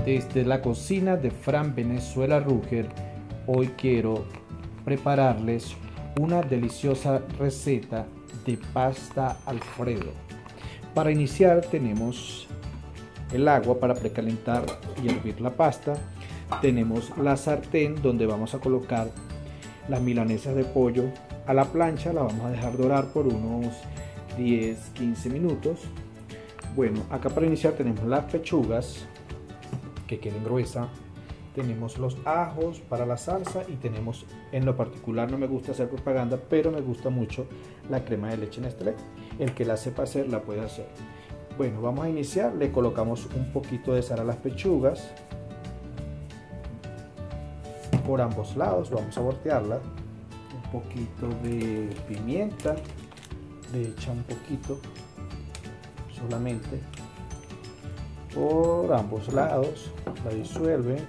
Desde la cocina de Fran Venezuela Ruger, hoy quiero prepararles una deliciosa receta de pasta Alfredo. Para iniciar tenemos el agua para precalentar y hervir la pasta. Tenemos la sartén donde vamos a colocar las milanesas de pollo a la plancha. La vamos a dejar dorar por unos 10-15 minutos. Bueno, acá para iniciar tenemos las pechugas que queden gruesas, tenemos los ajos para la salsa y tenemos, en lo particular no me gusta hacer propaganda, pero me gusta mucho la crema de leche Nestlé. El que la sepa hacer la puede hacer. Bueno, vamos a iniciar. Le colocamos un poquito de sal a las pechugas por ambos lados, vamos a voltearla. Un poquito de pimienta, le echa un poquito solamente por ambos lados, la disuelve.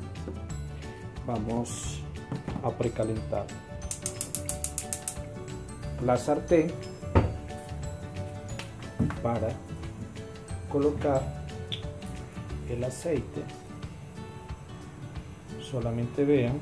Vamos a precalentar la sartén para colocar el aceite. Solamente vean,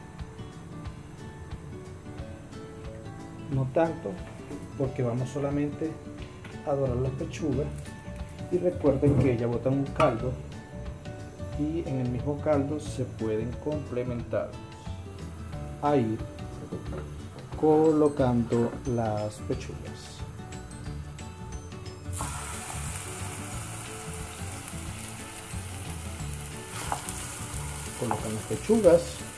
no tanto, porque vamos solamente a dorar las pechugas. Y recuerden que ellas botan un caldo y en el mismo caldo se pueden complementar. A ir colocando las pechugas. Colocan las pechugas.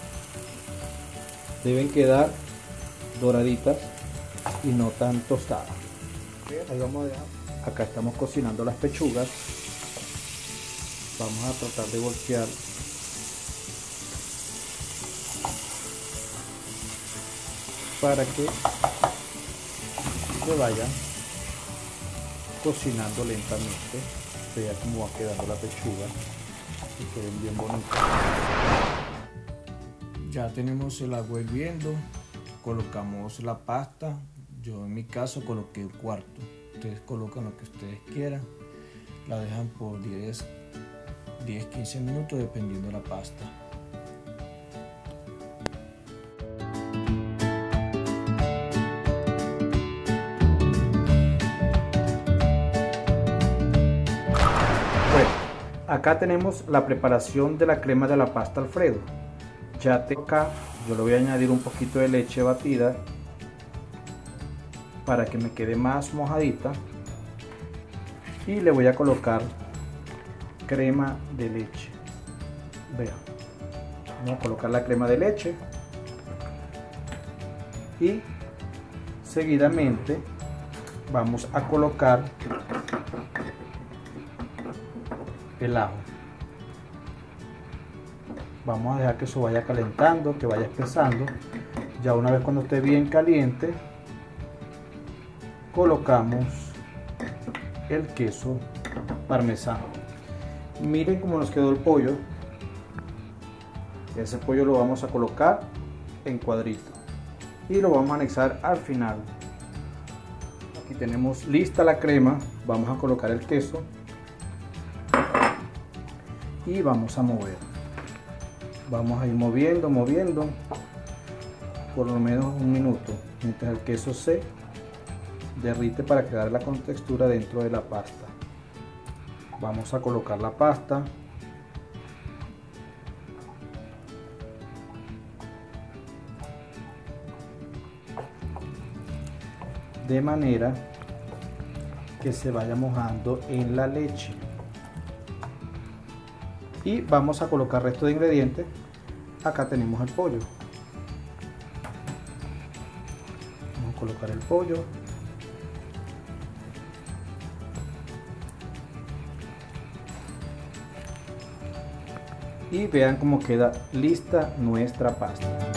Deben quedar doraditas y no tan tostadas. Ahí vamos a dejar. Acá estamos cocinando las pechugas. Vamos a tratar de voltear para que se vayan cocinando lentamente. Vea cómo va quedando la pechuga y queden bien bonitas. Ya tenemos el agua hirviendo, colocamos la pasta. Yo en mi caso coloqué un cuarto. Ustedes colocan lo que ustedes quieran, la dejan por 10-15 minutos dependiendo de la pasta. Bueno, acá tenemos la preparación de la crema de la pasta Alfredo. Ya acá yo le voy a añadir un poquito de leche batida para que me quede más mojadita, y le voy a colocar crema de leche. Vean, vamos a colocar la crema de leche y seguidamente vamos a colocar el ajo. Vamos a dejar que eso vaya calentando, que vaya espesando. Ya una vez cuando esté bien caliente, colocamos el queso parmesano. Miren cómo nos quedó el pollo. Ese pollo lo vamos a colocar en cuadritos y lo vamos a anexar al final. Aquí tenemos lista la crema. Vamos a colocar el queso y vamos a mover. Vamos a ir moviendo por lo menos un minuto mientras el queso se derrite para quedar la contextura dentro de la pasta. Vamos a colocar la pasta. De manera que se vaya mojando en la leche. Y vamos a colocar el resto de ingredientes. Acá tenemos el pollo. Vamos a colocar el pollo. Y vean cómo queda lista nuestra pasta.